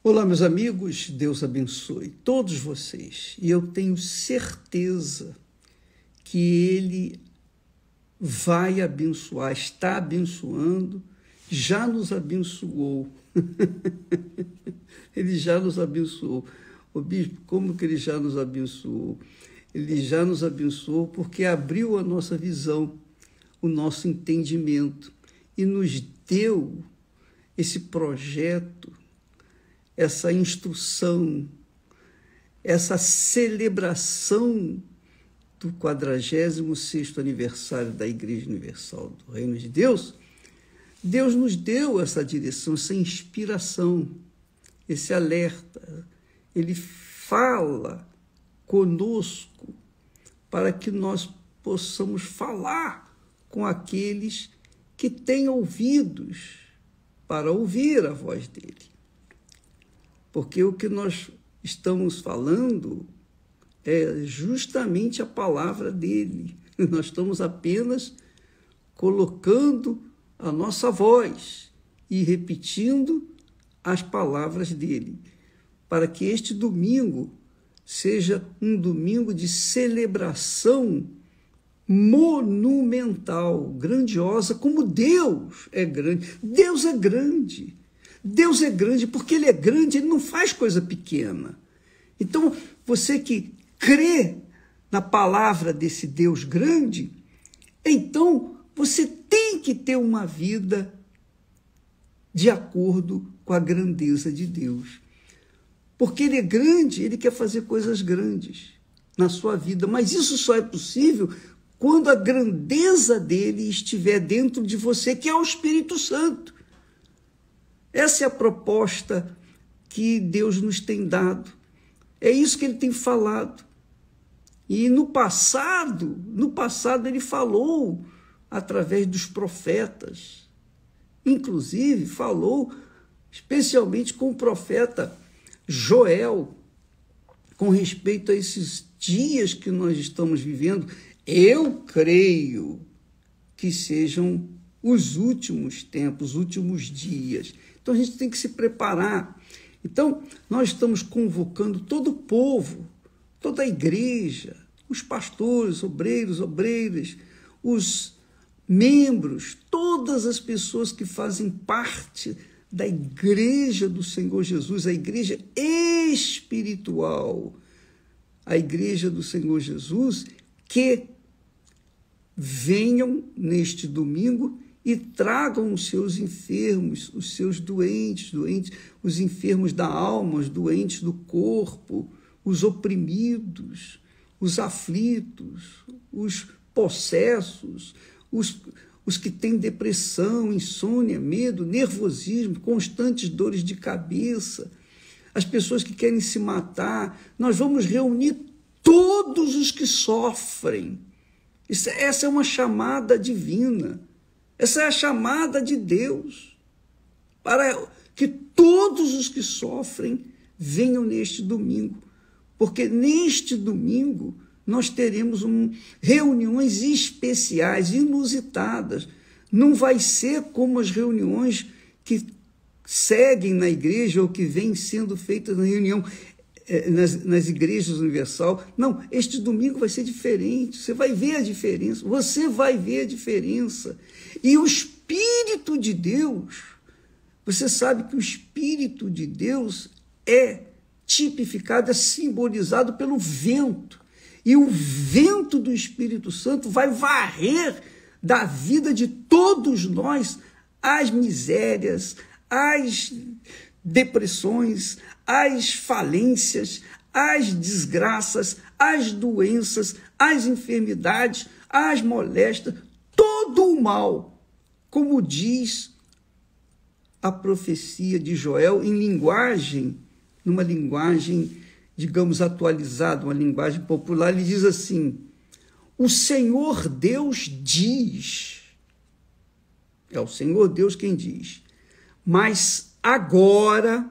Olá, meus amigos, Deus abençoe todos vocês. E eu tenho certeza que Ele vai abençoar, está abençoando, já nos abençoou. Ele já nos abençoou. Ô bispo, como que Ele já nos abençoou? Ele já nos abençoou porque abriu a nossa visão, o nosso entendimento e nos deu esse projeto, essa instrução, essa celebração do 46º aniversário da Igreja Universal do Reino de Deus. Deus nos deu essa direção, essa inspiração, esse alerta. Ele fala conosco para que nós possamos falar com aqueles que têm ouvidos para ouvir a voz dele. Porque o que nós estamos falando é justamente a palavra dele. Nós estamos apenas colocando a nossa voz e repetindo as palavras dele, para que este domingo seja um domingo de celebração monumental, grandiosa, como Deus é grande. Deus é grande. Deus é grande, porque Ele é grande, Ele não faz coisa pequena. Então, você que crê na palavra desse Deus grande, então você tem que ter uma vida de acordo com a grandeza de Deus. Porque Ele é grande, Ele quer fazer coisas grandes na sua vida, mas isso só é possível quando a grandeza dele estiver dentro de você, que é o Espírito Santo. Essa é a proposta que Deus nos tem dado. É isso que Ele tem falado. E no passado Ele falou através dos profetas. Inclusive, falou especialmente com o profeta Joel, com respeito a esses dias que nós estamos vivendo. Eu creio que sejam os últimos tempos, os últimos dias. Então, a gente tem que se preparar. Então, nós estamos convocando todo o povo, toda a igreja, os pastores, obreiros, obreiras, os membros, todas as pessoas que fazem parte da igreja do Senhor Jesus, a igreja espiritual, a igreja do Senhor Jesus, que venham neste domingo e tragam os seus enfermos, os seus doentes, os enfermos da alma, os doentes do corpo, os oprimidos, os aflitos, os possessos, os que têm depressão, insônia, medo, nervosismo, constantes dores de cabeça, as pessoas que querem se matar. Nós vamos reunir todos os que sofrem. Essa é uma chamada divina. Essa é a chamada de Deus, para que todos os que sofrem venham neste domingo, porque neste domingo nós teremos reuniões especiais, inusitadas. Não vai ser como as reuniões que seguem na igreja ou que vêm sendo feitas na reunião, nas igrejas universal. Não, este domingo vai ser diferente. Você vai ver a diferença. Você vai ver a diferença. E o Espírito de Deus, você sabe que o Espírito de Deus é tipificado, é simbolizado pelo vento. E o vento do Espírito Santo vai varrer da vida de todos nós as misérias, as depressões, as falências, as desgraças, as doenças, as enfermidades, as moléstias, todo o mal, como diz a profecia de Joel numa linguagem, digamos, atualizada, uma linguagem popular. Ele diz assim: o Senhor Deus diz, é o Senhor Deus quem diz, mas agora,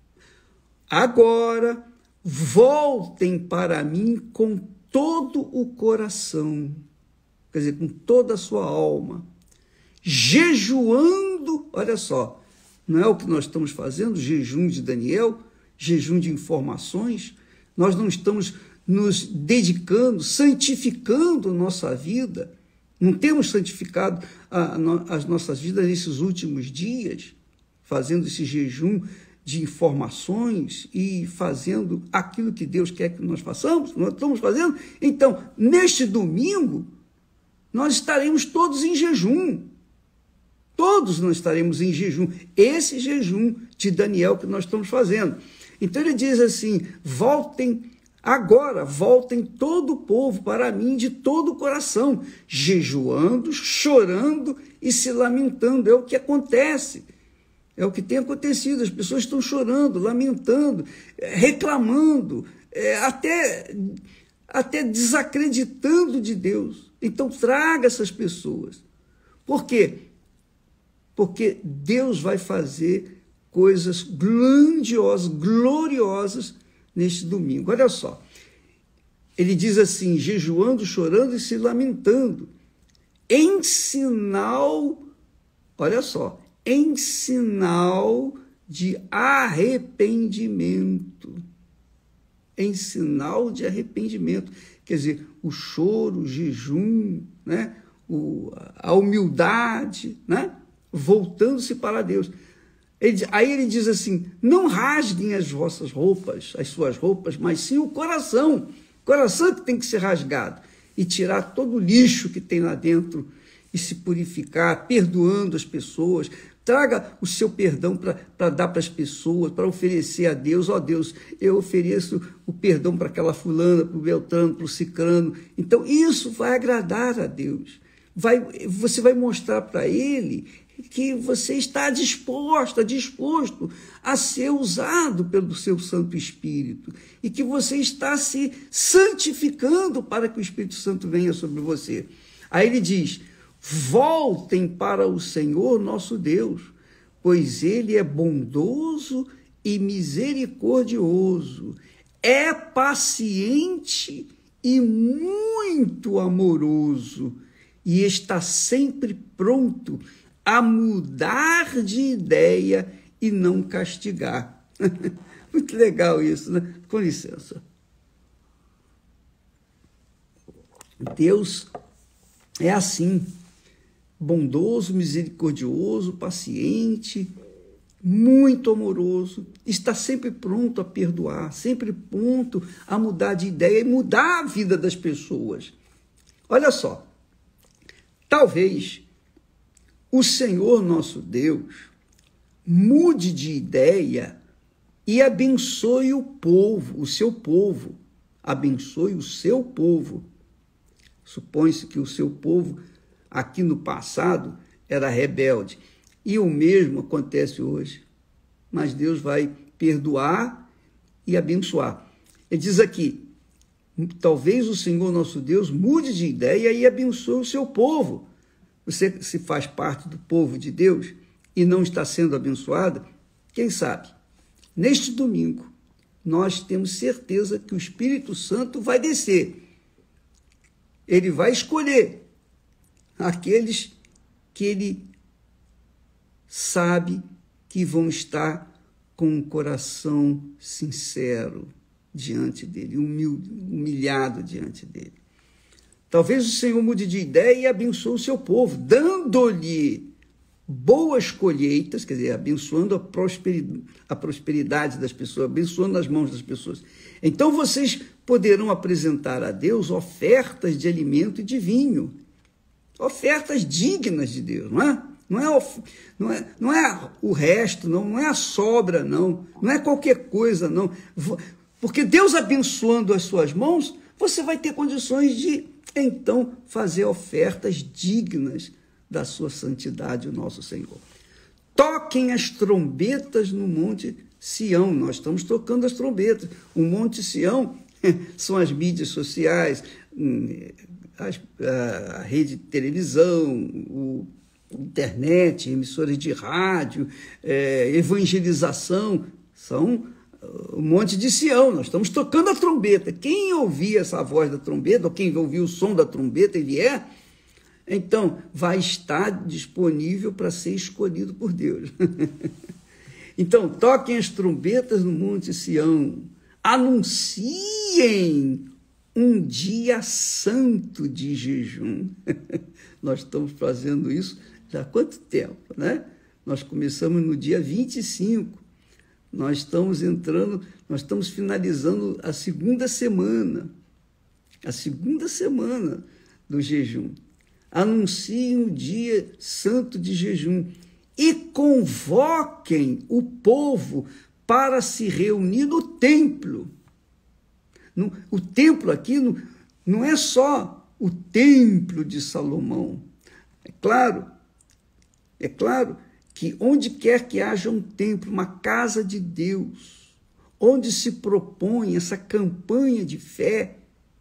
voltem para mim com todo o coração, quer dizer, com toda a sua alma, jejuando, olha só, Não é o que nós estamos fazendo, jejum de Daniel, jejum de informações. Nós não estamos nos dedicando, santificando nossa vida. Não temos santificado as nossas vidas nesses últimos dias, fazendo esse jejum de informações e fazendo aquilo que Deus quer que nós façamos. Nós estamos fazendo. Então, neste domingo, nós estaremos todos em jejum. Todos nós estaremos em jejum. Esse jejum de Daniel que nós estamos fazendo. Então ele diz assim, voltem todo o povo para mim de todo o coração, jejuando, chorando e se lamentando. É o que acontece. É o que tem acontecido. As pessoas estão chorando, lamentando, reclamando, até desacreditando de Deus. Então traga essas pessoas. Por quê? Porque Deus vai fazer coisas grandiosas, gloriosas neste domingo. Olha só, ele diz assim, jejuando, chorando e se lamentando, em sinal, olha só, em sinal de arrependimento. Em sinal de arrependimento. Quer dizer, o choro, o jejum, né? A humildade, né? Voltando-se para Deus. Aí ele diz assim, não rasguem as vossas roupas, as suas roupas, mas sim o coração que tem que ser rasgado e tirar todo o lixo que tem lá dentro e se purificar, perdoando as pessoas. Traga o seu perdão para dar para as pessoas, para oferecer a Deus. Ó Deus, eu ofereço o perdão para aquela fulana, para o Beltrano, para o Cicrano. Então isso vai agradar a Deus. Você vai mostrar para ele que você está disposto a ser usado pelo seu Santo Espírito e que você está se santificando para que o Espírito Santo venha sobre você. Aí ele diz, voltem para o Senhor nosso Deus, pois ele é bondoso e misericordioso, é paciente e muito amoroso e está sempre pronto a mudar de ideia e não castigar. Muito legal isso, né? Com licença. Deus é assim, bondoso, misericordioso, paciente, muito amoroso, está sempre pronto a perdoar, sempre pronto a mudar de ideia e mudar a vida das pessoas. Olha só, talvez o Senhor nosso Deus mude de ideia e abençoe o povo, o seu povo. Abençoe o seu povo. Supõe-se que o seu povo, aqui no passado, era rebelde. E o mesmo acontece hoje. Mas Deus vai perdoar e abençoar. Ele diz aqui, talvez o Senhor nosso Deus mude de ideia e abençoe o seu povo. Você se faz parte do povo de Deus e não está sendo abençoada, quem sabe? Neste domingo, nós temos certeza que o Espírito Santo vai descer. Ele vai escolher aqueles que ele sabe que vão estar com um coração sincero diante dele, humilhado diante dele. Talvez o Senhor mude de ideia e abençoe o seu povo, dando-lhe boas colheitas, quer dizer, abençoando a prosperidade das pessoas, abençoando as mãos das pessoas. Então vocês poderão apresentar a Deus ofertas de alimento e de vinho, ofertas dignas de Deus, não é? Não é o resto, não é a sobra, não é qualquer coisa, não. Porque Deus abençoando as suas mãos, você vai ter condições de, então, fazer ofertas dignas da sua santidade, o nosso Senhor. Toquem as trombetas no Monte Sião. Nós estamos tocando as trombetas. O Monte Sião são as mídias sociais, a rede de televisão, internet, emissoras de rádio, evangelização, são o Monte de Sião. Nós estamos tocando a trombeta. Quem ouvir essa voz da trombeta, ou quem ouvir o som da trombeta e vier, então vai estar disponível para ser escolhido por Deus. Então, toquem as trombetas no Monte Sião, anunciem um dia santo de jejum. Nós estamos fazendo isso já há quanto tempo, né? Nós começamos no dia 25. Nós estamos finalizando a segunda semana do jejum. Anunciem um dia santo de jejum e convoquem o povo para se reunir no templo. O templo aqui não é só o templo de Salomão. É claro que onde quer que haja um templo, uma casa de Deus, onde se propõe essa campanha de fé,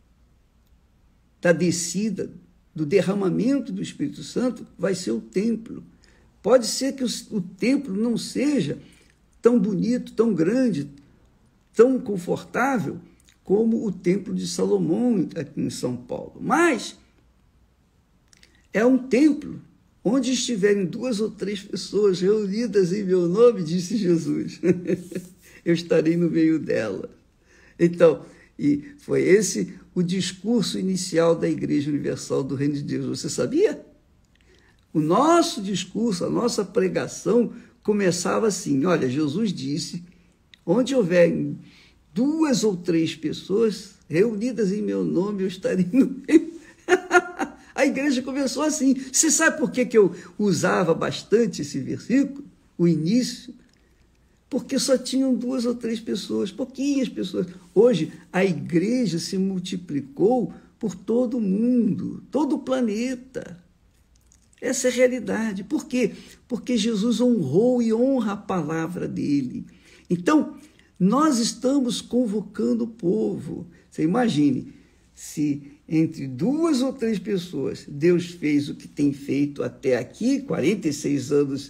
da descida, do derramamento do Espírito Santo, vai ser o templo. Pode ser que o templo não seja tão bonito, tão grande, tão confortável como o templo de Salomão aqui em São Paulo, mas é um templo onde estiverem 2 ou 3 pessoas reunidas em meu nome, disse Jesus, eu estarei no meio dela. Então, e foi esse o discurso inicial da Igreja Universal do Reino de Deus. Você sabia? O nosso discurso, a nossa pregação começava assim, olha, Jesus disse, onde houver 2 ou 3 pessoas reunidas em meu nome, eu estarei no meio. A igreja começou assim. Você sabe por que eu usava bastante esse versículo, o início? Porque só tinham 2 ou 3 pessoas, pouquinhas pessoas. Hoje, a igreja se multiplicou por todo o mundo, todo o planeta. Essa é a realidade. Por quê? Porque Jesus honrou e honra a palavra dele. Então, nós estamos convocando o povo. Você imagine, se entre 2 ou 3 pessoas Deus fez o que tem feito até aqui, 46 anos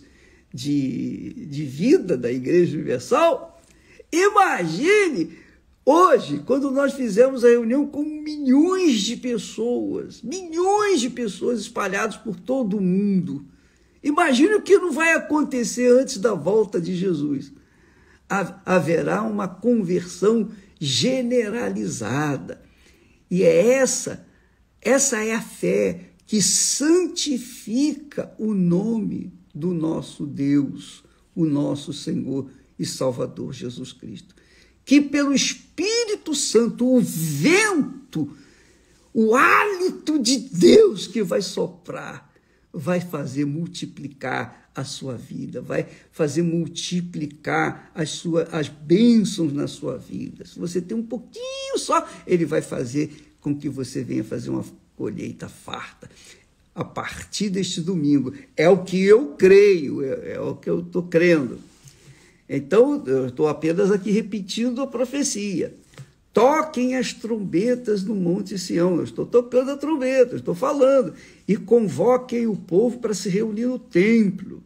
de vida da Igreja Universal, imagine hoje, quando nós fizemos a reunião com milhões de pessoas espalhadas por todo o mundo. Imagine o que não vai acontecer antes da volta de Jesus. Haverá uma conversão generalizada. E essa é a fé que santifica o nome do nosso Deus, o nosso Senhor e Salvador Jesus Cristo. Que pelo Espírito Santo, o vento, o hálito de Deus que vai soprar, vai fazer multiplicar a sua vida, vai fazer multiplicar as bênçãos na sua vida. Se você tem um pouquinho só, ele vai fazer com que você venha fazer uma colheita farta. A partir deste domingo, é o que eu creio, é o que eu estou crendo. Então, eu estou apenas aqui repetindo a profecia. Toquem as trombetas no Monte Sião. Eu estou tocando a trombeta, eu estou falando. E convoquem o povo para se reunir no templo.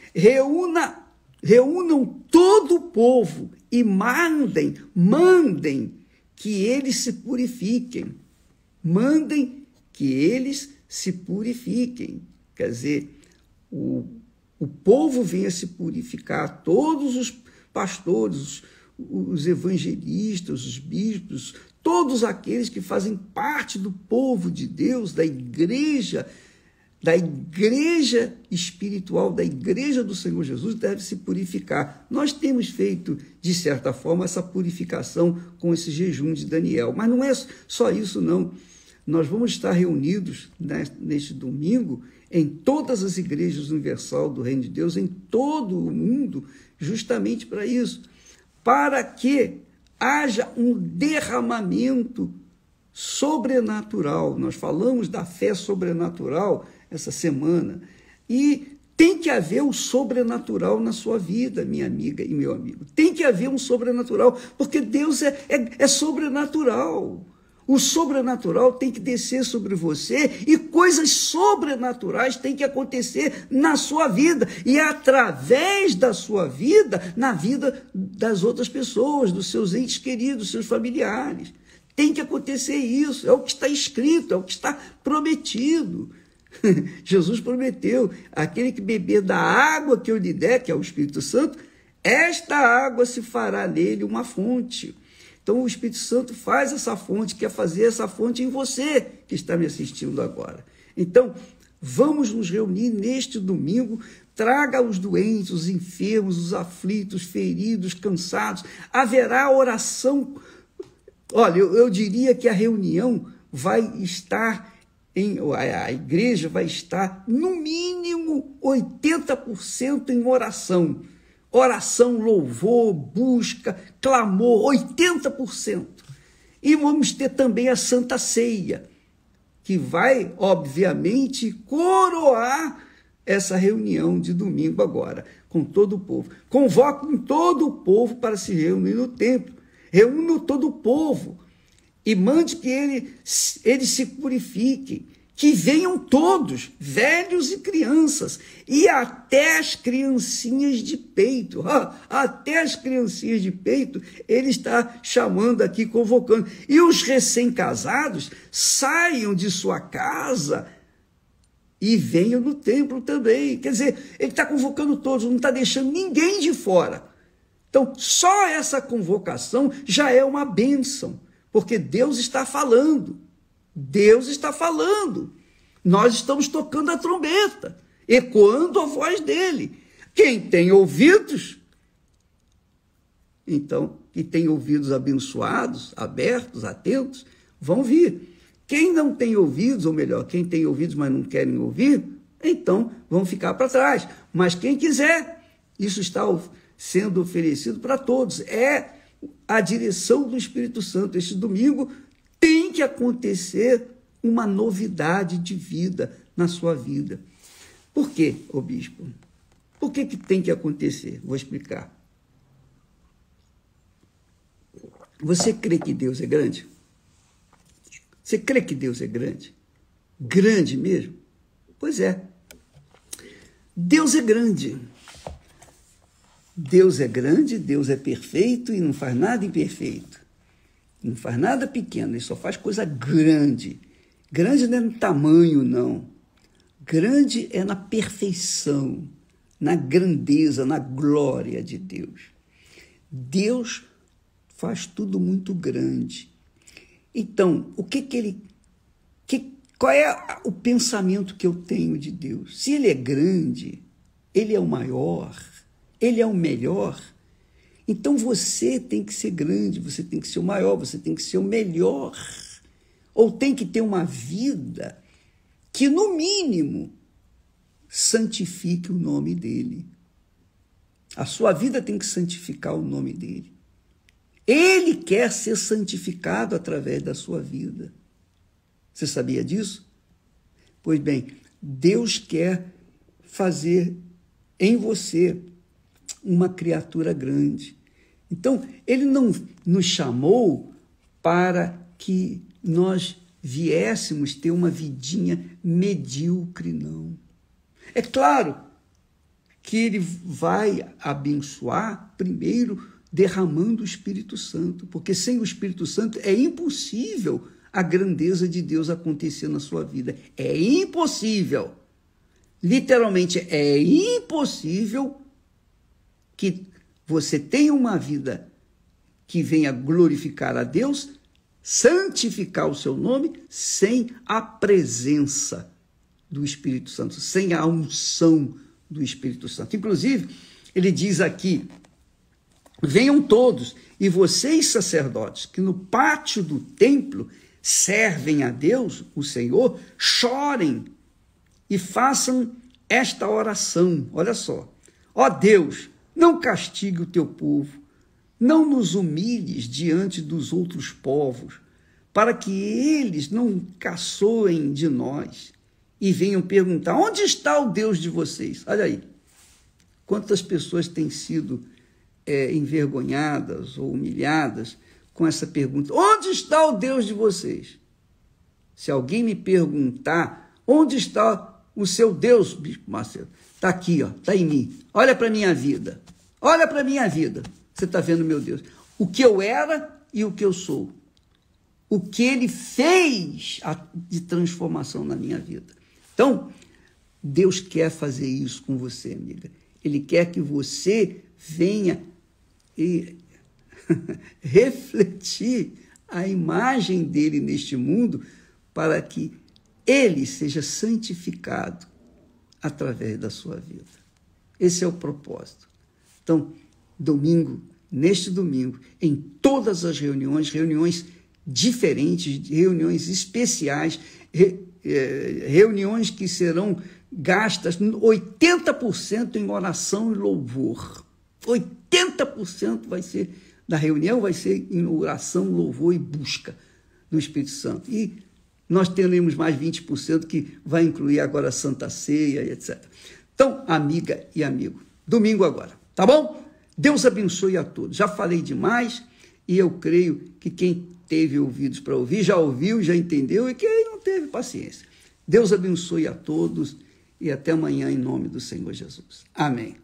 Reúnam todo o povo e mandem que eles se purifiquem. Mandem que eles se purifiquem. Quer dizer, o povo venha se purificar, todos os pastores, os evangelistas, os bispos, todos aqueles que fazem parte do povo de Deus, da igreja espiritual, da igreja do Senhor Jesus, deve se purificar. Nós temos feito, de certa forma, essa purificação com esse jejum de Daniel. Mas não é só isso, não. Nós vamos estar reunidos neste domingo em todas as igrejas universal do Reino de Deus, em todo o mundo, justamente para isso, para que haja um derramamento sobrenatural. Nós falamos da fé sobrenatural essa semana, e tem que haver um sobrenatural na sua vida, minha amiga e meu amigo. Tem que haver um sobrenatural, porque Deus é sobrenatural. O sobrenatural tem que descer sobre você e coisas sobrenaturais têm que acontecer na sua vida e através da sua vida, na vida das outras pessoas, dos seus entes queridos, seus familiares. Tem que acontecer isso, é o que está escrito, é o que está prometido. Jesus prometeu, aquele que beber da água que eu lhe der, que é o Espírito Santo, esta água se fará nele uma fonte. Então o Espírito Santo faz essa fonte, quer fazer essa fonte em você que está me assistindo agora. Então, vamos nos reunir neste domingo, traga os doentes, os enfermos, os aflitos, feridos, cansados. Haverá oração. Olha, eu diria que a reunião vai estar, a igreja vai estar, no mínimo, 80% em oração. Oração, louvor, busca, clamor, 80%. E vamos ter também a Santa Ceia, que vai, obviamente, coroar essa reunião de domingo agora, com todo o povo. Convoquem todo o povo para se reunir no templo. Reúna todo o povo e mande que eles se purifiquem, que venham todos, velhos e crianças, e até as criancinhas de peito. Até as criancinhas de peito, ele está chamando aqui, convocando. E os recém-casados saiam de sua casa e venham no templo também. Quer dizer, ele está convocando todos, não está deixando ninguém de fora. Então, só essa convocação já é uma bênção, porque Deus está falando. Deus está falando. Nós estamos tocando a trombeta, ecoando a voz dele. Quem tem ouvidos, então, que tem ouvidos abençoados, abertos, atentos, vão vir. Quem não tem ouvidos, ou melhor, quem tem ouvidos, mas não querem ouvir, então vão ficar para trás. Mas quem quiser, isso está sendo oferecido para todos. É a direção do Espírito Santo. Este domingo tem que acontecer uma novidade de vida na sua vida. Por quê, ô bispo? Por que tem que acontecer? Vou explicar. Você crê que Deus é grande? Você crê que Deus é grande? Grande mesmo? Pois é. Deus é grande. Deus é grande, Deus é perfeito e não faz nada imperfeito. Não faz nada pequeno, ele só faz coisa grande. Grande não é no tamanho, não. Grande é na perfeição, na grandeza, na glória de Deus. Deus faz tudo muito grande. Então, qual é o pensamento que eu tenho de Deus? Se ele é grande, ele é o maior, ele é o melhor, então você tem que ser grande, você tem que ser o maior, você tem que ser o melhor, ou tem que ter uma vida que, no mínimo, santifique o nome dele. A sua vida tem que santificar o nome dele. Ele quer ser santificado através da sua vida. Você sabia disso? Pois bem, Deus quer fazer em você uma criatura grande. Então, ele não nos chamou para que nós viéssemos ter uma vidinha medíocre, não. É claro que ele vai abençoar primeiro derramando o Espírito Santo, porque sem o Espírito Santo é impossível a grandeza de Deus acontecer na sua vida. É impossível. Literalmente, é impossível que você tenha uma vida que venha glorificar a Deus, santificar o seu nome, sem a presença do Espírito Santo, sem a unção do Espírito Santo. Inclusive, ele diz aqui: venham todos, e vocês, sacerdotes, que no pátio do templo servem a Deus, o Senhor, chorem e façam esta oração. Olha só. Ó Deus, não castigue o teu povo, não nos humilhes diante dos outros povos, para que eles não caçoem de nós e venham perguntar: onde está o Deus de vocês? Olha aí, quantas pessoas têm sido envergonhadas ou humilhadas com essa pergunta: onde está o Deus de vocês? Se alguém me perguntar: onde está o seu Deus, Bispo Macedo? Está aqui, está em mim. Olha para a minha vida. Olha para a minha vida. Você está vendo, meu Deus, o que eu era e o que eu sou. O que ele fez de transformação na minha vida. Então, Deus quer fazer isso com você, amiga. Ele quer que você venha e refletir a imagem dele neste mundo para que ele seja santificado através da sua vida. Esse é o propósito. Então, neste domingo, em todas as reuniões diferentes, reuniões especiais, reuniões que serão gastas 80% em oração e louvor. 80% da reunião vai ser em oração, louvor e busca do Espírito Santo. E nós teremos mais 20% que vai incluir agora a Santa Ceia, etc. Então, amiga e amigo, domingo agora, tá bom? Deus abençoe a todos. Já falei demais e eu creio que quem teve ouvidos para ouvir, já ouviu, já entendeu, e quem não teve, paciência. Deus abençoe a todos e até amanhã em nome do Senhor Jesus. Amém.